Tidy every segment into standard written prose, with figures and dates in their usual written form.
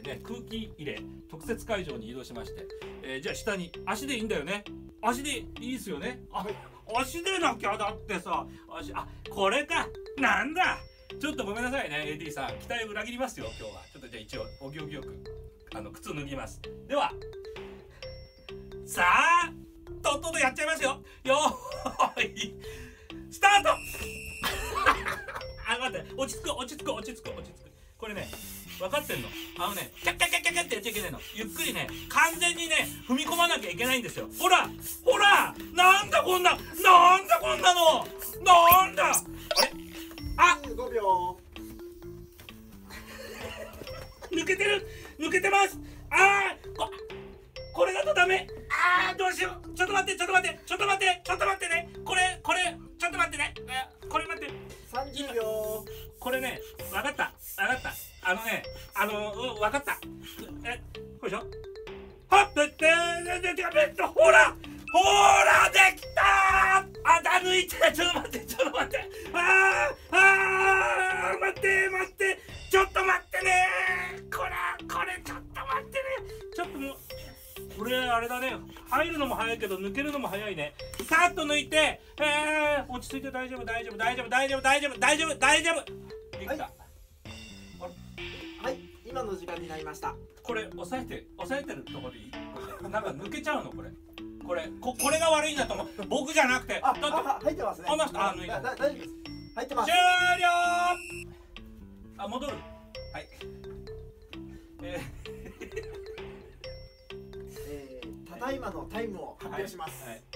ね、空気入れ特設会場に移動しまして、じゃあ下に足でいいんだよね。足でいいですよね。足でなきゃだってさ、これか。なんだ。ちょっとごめんなさいね AD さん、期待裏切りますよ今日は。ちょっとじゃあ一応お行儀よく靴脱ぎます。ではさあとっととやっちゃいますよ。よーいスタート待って、落ち着く。これね分かってんの。キャッキャッキャッキャッキャッってやっちゃいけないの。ゆっくりね、完全にね踏み込まなきゃいけないんですよ。ほらなんだこんなのなんだ。 15秒。 抜けてます。これだとダメ。どうしよう。ちょっと待ってね。これちょっと待ってね。これ待って。 30秒。 これね、わかった。わかった。これでしょ。ほらできたー。抜いて。ちょっと待って。待って。ちょっと待ってねー。これちょっと待ってね。ちょっともうこれあれだね。入るのも早いけど抜けるのも早いね。さっと抜いて、落ち着いて。大丈夫。できた。 はい、今の時間になりました。 これ押さえてるところでいい？なんか抜けちゃうのこれが悪いんだと思う。僕じゃなくて。 入ってますね。 抜いた。 大丈夫です。入ってます。 終了。戻る。はい。 ただいまのタイムを発表します。 はい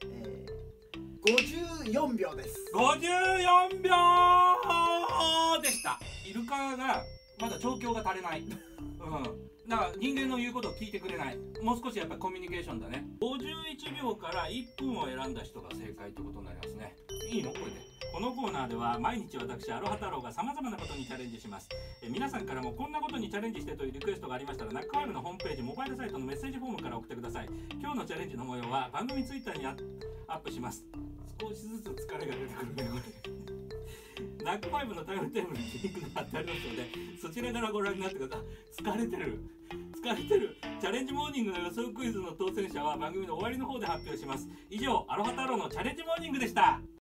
54秒です。 54秒でした。イルカがまだ調教が足りない。だから人間の言うことを聞いてくれない。もう少しやっぱコミュニケーションだね。51秒から1分を選んだ人が正解ってことになりますね。いいのこれで。このコーナーでは毎日私アロハ太郎がさまざまなことにチャレンジします。皆さんからもこんなことにチャレンジしてというリクエストがありましたら、ナックファイブのホームページモバイルサイトのメッセージフォームから送ってください。今日のチャレンジの模様は番組ツイッターにアップします。少しずつ疲れが出てくるねこれ。ナックファイブのタイムテーブルにリンクが貼ってありますので、そちらからご覧になってください。疲れてる。チャレンジモーニングの予想クイズの当選者は番組の終わりの方で発表します。以上、アロハ太郎のチャレンジモーニングでした。